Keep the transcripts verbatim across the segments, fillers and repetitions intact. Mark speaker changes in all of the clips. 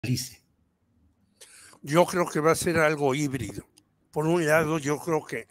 Speaker 1: Alice.
Speaker 2: Yo creo que va a ser algo híbrido. Por un lado, yo creo que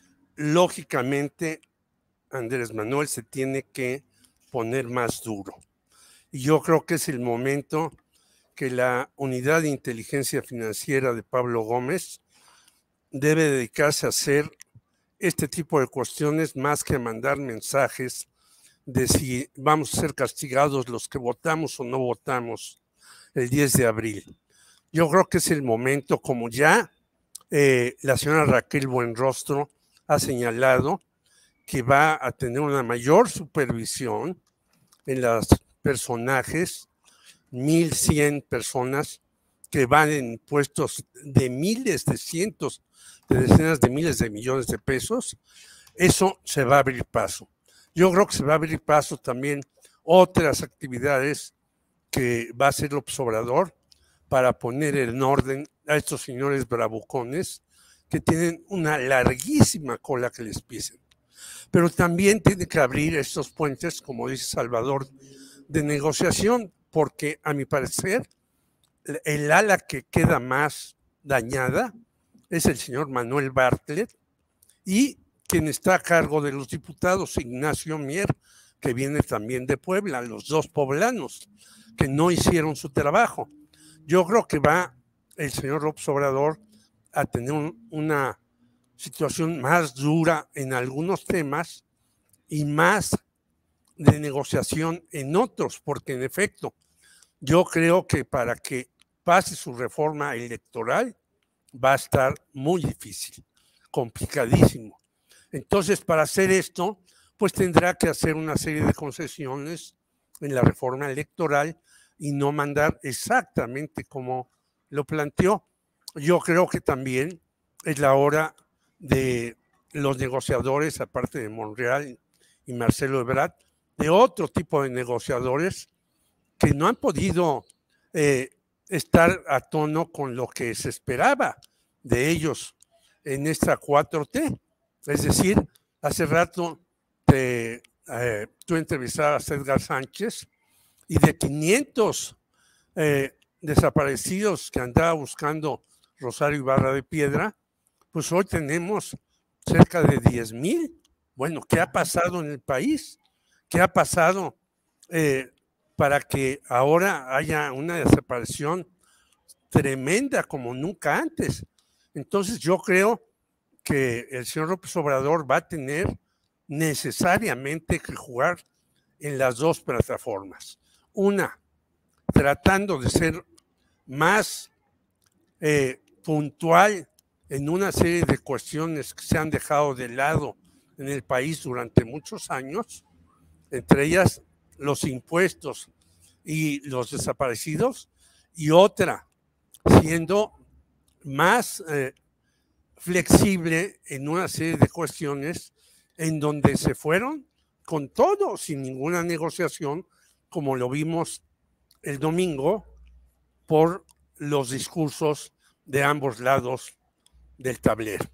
Speaker 2: lógicamente Andrés Manuel se tiene que poner más duro. Y yo creo que es el momento que la unidad de inteligencia financiera de Pablo Gómez debe dedicarse a hacer este tipo de cuestiones más que a mandar mensajes de si vamos a ser castigados los que votamos o no votamos el diez de abril. Yo creo que es el momento, como ya eh, la señora Raquel Buenrostro ha señalado, que va a tener una mayor supervisión en los personajes, mil cien personas que van en puestos de miles, de cientos, de decenas de miles de millones de pesos. Eso se va a abrir paso. Yo creo que se va a abrir paso también otras actividades que va a hacer López Obrador para poner en orden a estos señores bravucones que tienen una larguísima cola que les pisen. Pero también tiene que abrir estos puentes, como dice Salvador, de negociación, porque a mi parecer el ala que queda más dañada es el señor Manuel Bartlett y quien está a cargo de los diputados, Ignacio Mier, que viene también de Puebla, los dos poblanos que no hicieron su trabajo. Yo creo que va el señor López Obrador a tener un, una situación más dura en algunos temas y más de negociación en otros, porque en efecto, yo creo que para que pase su reforma electoral va a estar muy difícil, complicadísimo. Entonces, para hacer esto, pues tendrá que hacer una serie de concesiones en la reforma electoral y no mandar exactamente como lo planteó. Yo creo que también es la hora de los negociadores, aparte de Monreal y Marcelo Ebrard, de otro tipo de negociadores que no han podido eh, estar a tono con lo que se esperaba de ellos en esta cuatro T. Es decir, hace rato te, eh, tú entrevistabas a Edgar Sánchez y de quinientos eh, desaparecidos que andaba buscando Rosario Ibarra de Piedra, pues hoy tenemos cerca de diez mil. Bueno, ¿qué ha pasado en el país? ¿Qué ha pasado eh, para que ahora haya una desaparición tremenda como nunca antes? Entonces yo creo que el señor López Obrador va a tener necesariamente que jugar en las dos plataformas. Una, tratando de ser más eh, puntual en una serie de cuestiones que se han dejado de lado en el país durante muchos años, entre ellas los impuestos y los desaparecidos, y otra, siendo más eh, flexible en una serie de cuestiones en donde se fueron con todo, sin ninguna negociación, como lo vimos el domingo, por los discursos de ambos lados del tablero.